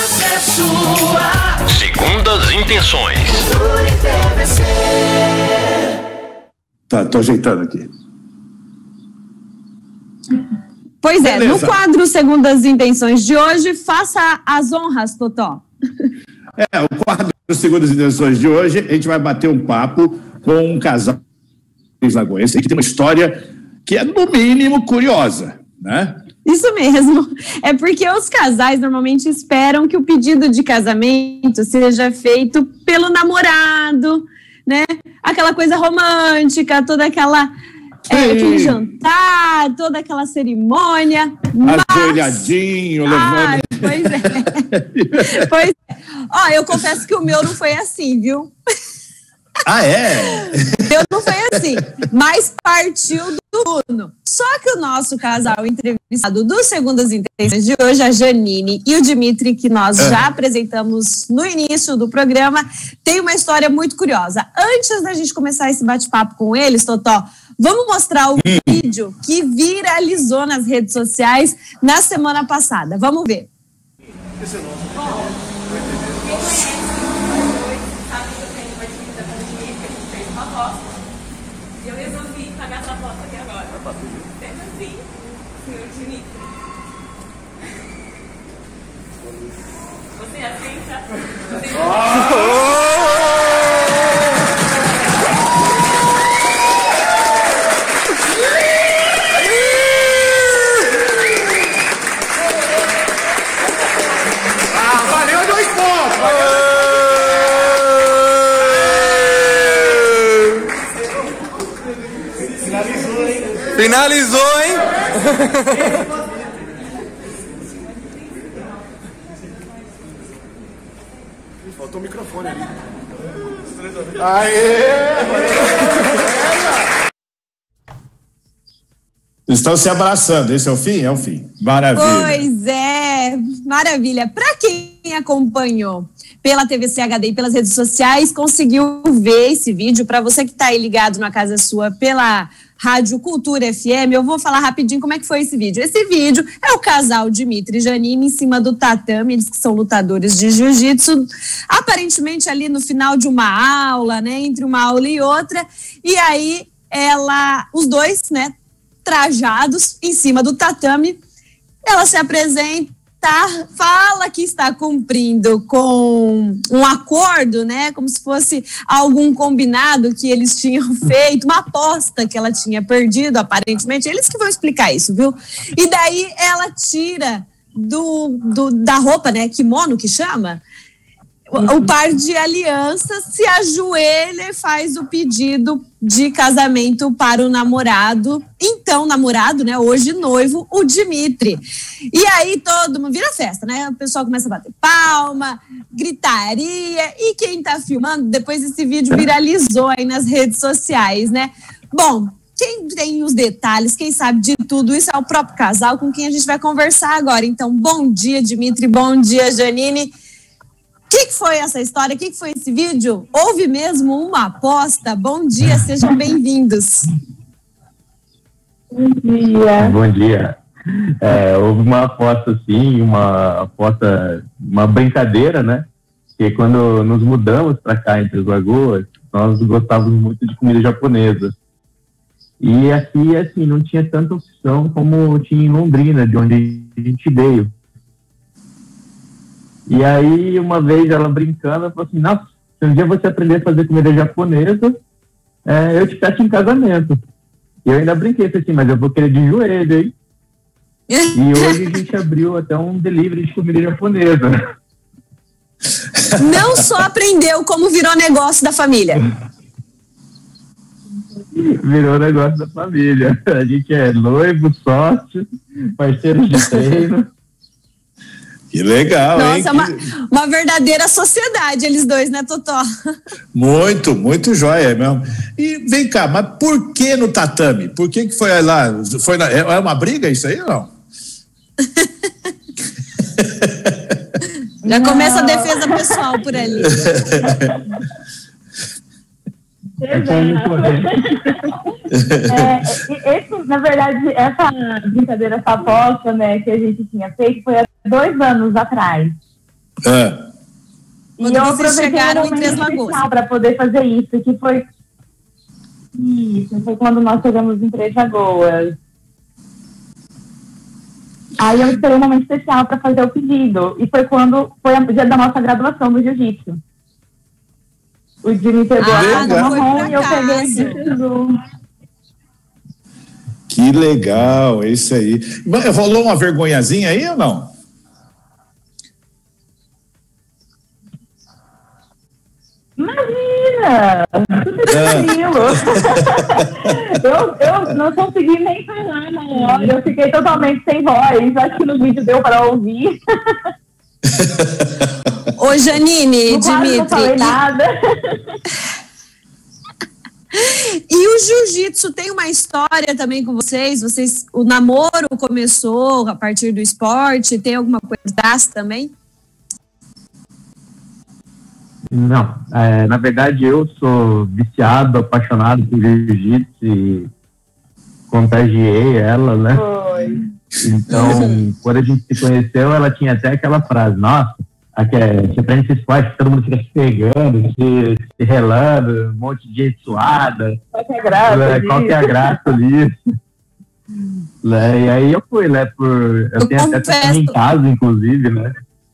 chance é sua. Segundas Intenções. Tá, tô ajeitando aqui. Pois é, Beleza. no quadro Segundas Intenções de hoje, faça as honras, Totó. O quadro Segundas Intenções de hoje, a gente vai bater um papo com um casal lagoense que tem uma história que é, no mínimo, curiosa, né? Isso mesmo. É porque os casais normalmente esperam que o pedido de casamento seja feito pelo namorado, né? Aquela coisa romântica, toda aquela... aquele jantar, toda aquela cerimônia. Ajoelhadinho, levando... Pois é. Pois é. Ó, eu confesso que o meu não foi assim, viu? Ah, é? Eu não foi assim, mas partiu do Uno. Só que o nosso casal entrevistado do Segundas Intenções de hoje, a Janine e o Dimitri, que nós já apresentamos no início do programa, tem uma história muito curiosa. Antes da gente começar esse bate-papo com eles, Totó, vamos mostrar o vídeo que viralizou nas redes sociais na semana passada. Vamos ver. Esse é nosso. Eu resolvi pagar essa foto aqui agora. Sendo assim, senhor Dimitri. Você aceita? Valeu 2 pontos! Finalizou, hein? Faltou o microfone ali. Estão se abraçando, esse é o fim? É o fim. Maravilha. Pois é, maravilha. Para quem acompanhou pela TVC HD e pelas redes sociais, conseguiu ver esse vídeo. Para você que está aí ligado na casa sua pela Rádio Cultura FM, eu vou falar rapidinho como é que foi esse vídeo. Esse vídeo é o casal Dimitri e Janine em cima do tatame, eles que são lutadores de jiu-jitsu, aparentemente ali no final de uma aula, né, entre uma aula e outra, e aí os dois, né, trajados em cima do tatame, ela se apresenta, fala que está cumprindo com um acordo, né, como se fosse algum combinado que eles tinham feito, uma aposta que ela tinha perdido, aparentemente, eles que vão explicar isso, viu? E daí ela tira da roupa, né, kimono que chama, o par de alianças, se ajoelha e faz o pedido de casamento para o namorado, então namorado, né, hoje noivo, o Dimitri. E aí todo mundo vira festa, né, o pessoal começa a bater palma, gritaria, e quem tá filmando, depois esse vídeo viralizou aí nas redes sociais, né. Bom, quem tem os detalhes, quem sabe de tudo isso é o próprio casal com quem a gente vai conversar agora. Então, bom dia, Dimitri, bom dia, Janine. O que foi essa história? O que foi esse vídeo? Houve mesmo uma aposta? Bom dia, sejam bem-vindos. Bom dia. Bom dia. Houve uma aposta, sim, uma brincadeira, né? Porque quando nos mudamos para cá, entre as Lagoas, nós gostávamos muito de comida japonesa. E aqui, assim, não tinha tanta opção como tinha em Londrina, de onde a gente veio. E aí, uma vez, ela brincando, ela falou assim, nossa, se um dia você aprender a fazer comida japonesa, eu te peço em casamento. E eu ainda brinquei, falei assim, mas eu vou querer de joelho, hein? E hoje a gente abriu até um delivery de comida japonesa. Não só aprendeu, como virou negócio da família. Virou negócio da família. A gente é noivo, sócio, parceiros de treino. Que legal, nossa, hein? Uma verdadeira sociedade, eles dois, né, Totó? Muito, muito jóia mesmo. E vem cá, mas por que no tatame? Por que foi lá? É uma briga isso aí ou não? Já começa a defesa pessoal por ali. Na verdade, essa brincadeira, essa aposta, né, que a gente tinha feito foi há 2 anos atrás. E eu aproveitei um momento especial para poder fazer isso, que foi... Isso, foi quando nós chegamos em Três Lagoas. Aí eu esperei um momento especial para fazer o pedido. E foi quando foi o dia da nossa graduação do jiu-jitsu. O Di me pegou a casa marrom e eu peguei jiu-jitsu. Que legal, é isso aí. Rolou uma vergonhazinha aí ou não? Imagina! Tudo tranquilo. Eu não consegui nem falar na hora. Eu fiquei totalmente sem voz. Acho que no vídeo deu para ouvir. Ô, Janine, Dimitri. Não falei nada. E o jiu-jitsu tem uma história também com vocês? O namoro começou a partir do esporte? Tem alguma coisa atrás também? Não, na verdade eu sou viciado, apaixonado por jiu-jitsu e contagiei ela, né? Foi. Então, quando a gente se conheceu, ela tinha até aquela frase, nossa, você prende esse esporte, todo mundo fica se pegando, se relando, um monte de gente suada. Qual que é a graça? Qual que é a graça disso? E aí eu fui, né? Eu tenho até essa em casa, inclusive, né?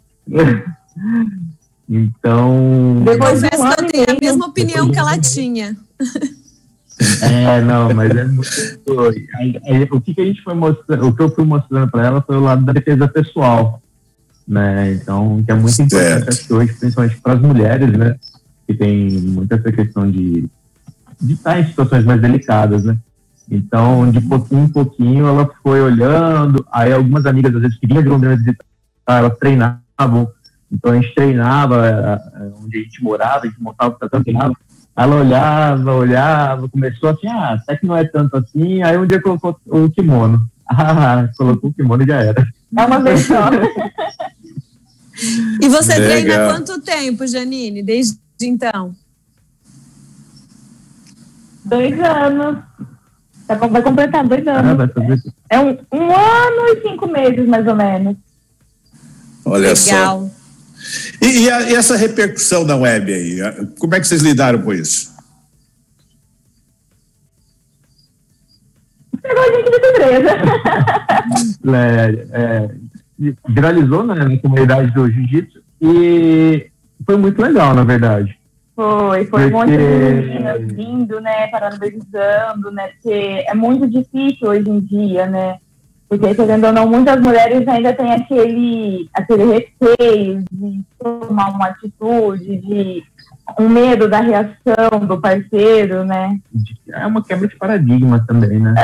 Então... Depois que eu tenho a mesma opinião que ela tinha. Não, mas é muito... O que a gente foi mostrando, o que eu fui mostrando para ela foi o lado da defesa pessoal, né? Então, que é muito importante, acho que hoje, principalmente para as mulheres, né? Que tem muita essa questão de estar em situações mais delicadas, né? Então, de pouquinho em pouquinho, ela foi olhando, aí algumas amigas, às vezes, que vinham de Londrina visitar, elas treinavam. Então a gente treinava onde a gente morava, a gente montava o tatame, treinava. Ela olhava, começou assim, até que não é tanto assim. Aí um dia colocou o kimono. Colocou o kimono e já era. É uma vez só. E você treina há quanto tempo, Janine, desde então? 2 anos. Vai completar 2 anos. É um ano e 5 meses, mais ou menos. Olha legal. Só. E essa repercussão da web aí, como é que vocês lidaram com isso? Pegou a gente de surpresa. Viralizou, né, na comunidade do jiu-jitsu e foi muito legal, na verdade. Foi um monte de meninas vindo, né, parabenizando, né, porque é muito difícil hoje em dia, né. Porque, querendo ou não, muitas mulheres ainda têm aquele receio de tomar uma atitude, de um medo da reação do parceiro, né? É uma quebra de paradigma também, né?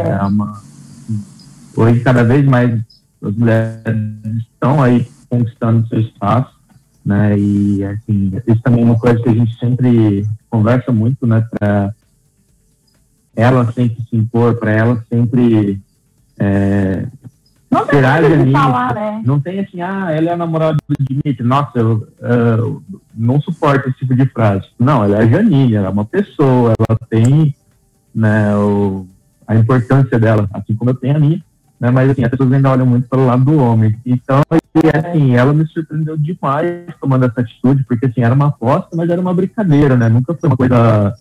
Hoje, cada vez mais, as mulheres estão aí conquistando seu espaço, né? E, assim, isso também é uma coisa que a gente sempre conversa muito, né? Para ela sempre se impor, para ela sempre... não tem nada de falar, né? Não tem assim, ela é a namorada do Dimitri, nossa, eu não suporto esse tipo de frase. Não, ela é a Janine, ela é uma pessoa, ela tem, né, a importância dela, assim como eu tenho a minha, né, mas assim, as pessoas ainda olham muito pelo lado do homem. Então, assim, ela me surpreendeu demais tomando essa atitude, porque assim, era uma aposta, mas era uma brincadeira, né? Nunca foi uma coisa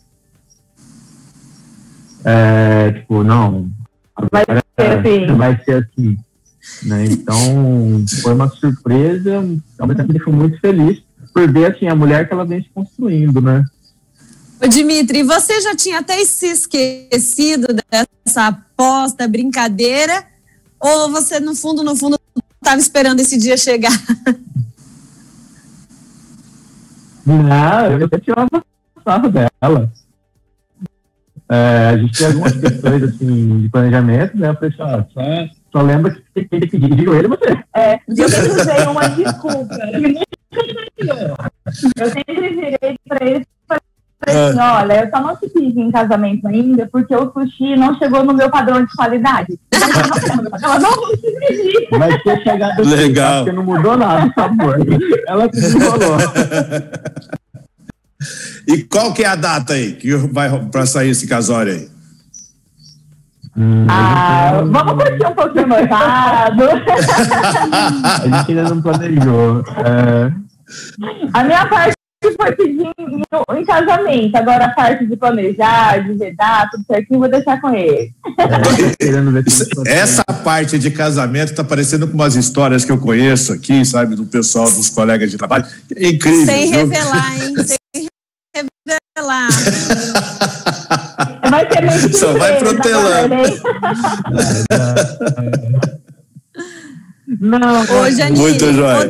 tipo, não... Vai ser assim, né? Então foi uma surpresa, ao mesmo tempo me deixou muito feliz por ver assim, a mulher que ela vem se construindo, né? Ô Dimitri, você já tinha até se esquecido dessa aposta, brincadeira, ou você no fundo estava esperando esse dia chegar? Não, eu até tirava sarro dela. A gente tem algumas questões assim, de planejamento, né? Eu falei, só lembra que tem que pedir de joelho você. Eu sempre usei uma desculpa. Eu sempre virei para ele e falei assim, olha, eu só não te pedi em casamento ainda porque o sushi não chegou no meu padrão de qualidade. Ela não vou te pedir. Vai ter chegado legal. Porque não mudou nada o sabor. Ela se enrolou. E qual que é a data aí que vai para sair esse casório aí? Vamos curtir um pouquinho noivado. A gente ainda não planejou. A minha parte foi pedir em casamento. Agora a parte de planejar, de vedar, tudo certinho, vou deixar com ele. Essa parte de casamento tá parecendo com umas histórias que eu conheço aqui, sabe, do pessoal, dos colegas de trabalho. É incrível. Sem revelar, hein? Sem revelar. Vai ser muito só vai protelando. Não, hoje é muito jóia.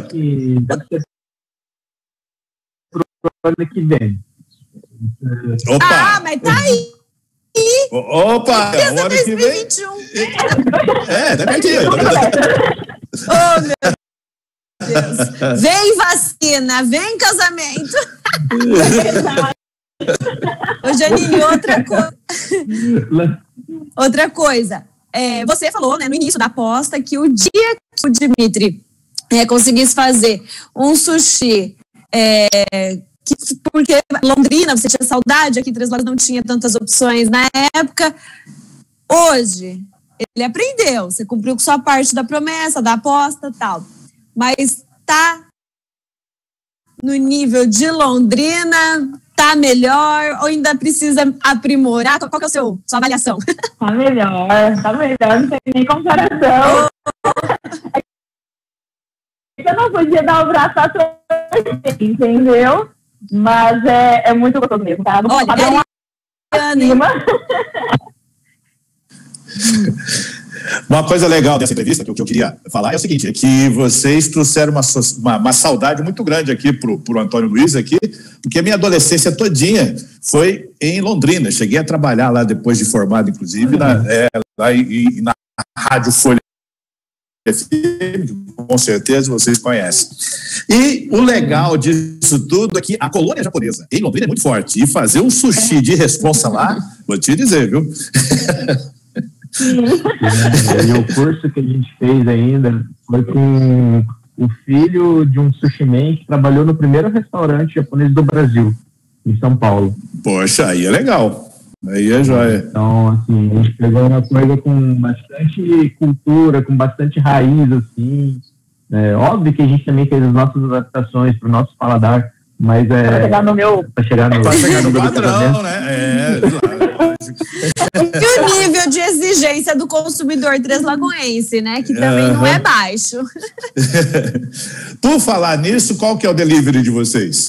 Pro ano que vem. Opa! Mas tá aí. Opa! Pensa O ano que vem. 2021. Tá pertinho. Oh, meu Deus. Vem vacina, vem casamento. Ô, Janine, outra coisa. Você falou, né, no início da aposta que o dia que o Dimitri conseguisse fazer um sushi, porque Londrina, você tinha saudade, aqui em Três Lagoas não tinha tantas opções na época. Hoje, ele aprendeu, você cumpriu com sua parte da promessa, da aposta e tal. Mas tá no nível de Londrina, tá melhor ou ainda precisa aprimorar? Qual que é sua avaliação? Tá melhor, não tem nem comparação. Eu não podia dar o braço a torcer, entendeu? Mas é muito gostoso mesmo, tá? Olha, uma coisa legal dessa entrevista que eu queria falar é o seguinte, é que vocês trouxeram uma saudade muito grande aqui pro Antônio Luiz aqui, porque a minha adolescência todinha foi em Londrina. Cheguei a trabalhar lá depois de formado, inclusive, lá na Rádio Folha FM, com certeza vocês conhecem. E o legal disso tudo é que a colônia japonesa em Londrina é muito forte, e fazer um sushi de responsa lá, vou te dizer, viu? E o curso que a gente fez ainda foi com o filho de um sushi man que trabalhou no primeiro restaurante japonês do Brasil, em São Paulo. Poxa, aí é legal. Aí é joia. Então, assim, a gente pegou uma coisa com bastante cultura, com bastante raiz, assim. Óbvio que a gente também fez as nossas adaptações para o nosso paladar, mas Para chegar no meu... Para chegar no padrão, né? E o nível de exigência do consumidor treslagoense, né? Que também não é baixo. Por falar nisso, qual que é o delivery de vocês?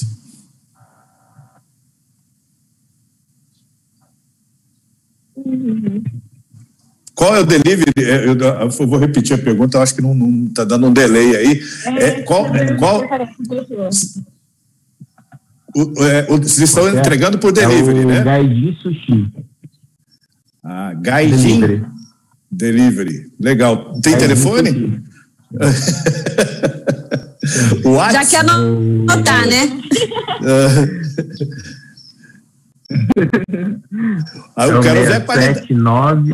Qual é o delivery? Eu vou repetir a pergunta, eu acho que não está dando um delay aí. Vocês estão entregando por delivery, né? Gaijin Sushi. Gaijin Delivery. Legal. Tem telefone? Já quer anotar, né? Eu quero ver a qualidade. 79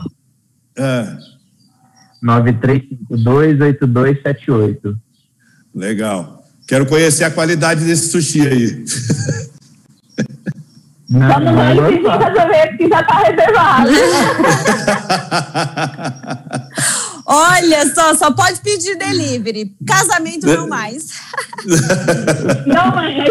93528278. Legal. Quero conhecer a qualidade desse sushi aí. Só não vai resolver que já está reservado. Olha só pode pedir delivery. Casamento não mais. Não mais.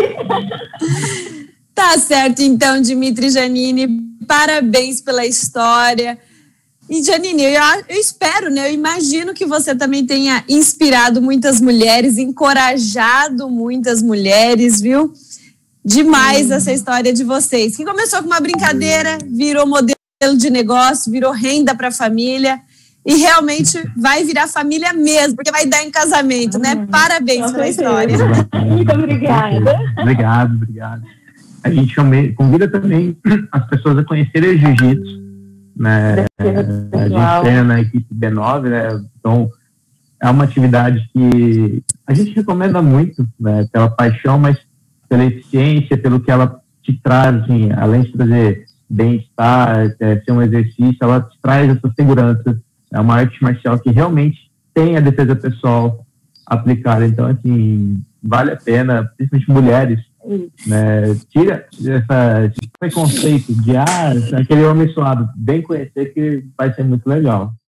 Tá certo, então, Dimitri e Janine. Parabéns pela história. E, Janine, eu espero, né? Eu imagino que você também tenha inspirado muitas mulheres, encorajado muitas mulheres, viu? Demais essa história de vocês. Que começou com uma brincadeira, virou modelo de negócio, virou renda para a família e realmente vai virar família mesmo, porque vai dar em casamento, né? Parabéns pela história. Muito obrigada. Obrigado. A gente convida também as pessoas a conhecerem o jiu-jitsu, né? A gente treina na equipe B9, né? Então, é uma atividade que a gente recomenda muito, né? Pela paixão, mas pela eficiência, pelo que ela te traz, assim, além de trazer bem-estar, ser um exercício, ela te traz essa segurança. É uma arte marcial que realmente tem a defesa pessoal aplicada. Então, assim, vale a pena, principalmente mulheres, né? Tira esse preconceito de aquele homem suado, bem conhecer, que vai ser muito legal.